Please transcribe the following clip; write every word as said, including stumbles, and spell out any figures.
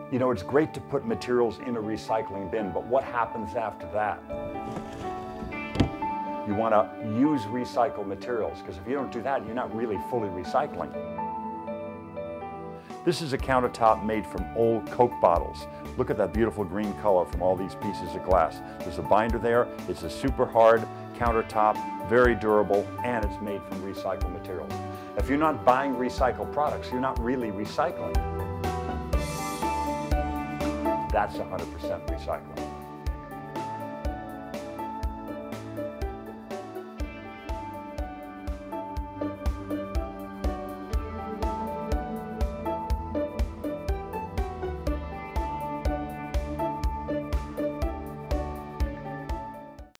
You know, it's great to put materials in a recycling bin, but what happens after that? You want to use recycled materials, because if you don't do that, you're not really fully recycling. This is a countertop made from old Coke bottles. Look at that beautiful green color from all these pieces of glass. There's a binder there. It's a super hard countertop, very durable, and it's made from recycled materials. If you're not buying recycled products, you're not really recycling. That's one hundred percent recycling.